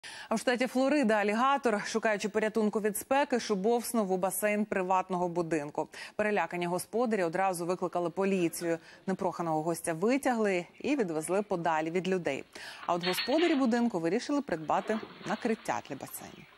А в штаті Флорида алігатор, шукаючи порятунку від спеки, шубовснув у басейн приватного будинку. Перелякані господарі одразу викликали поліцію. Непроханого гостя витягли і відвезли подалі від людей. А от господарі будинку вирішили придбати накриття для басейну.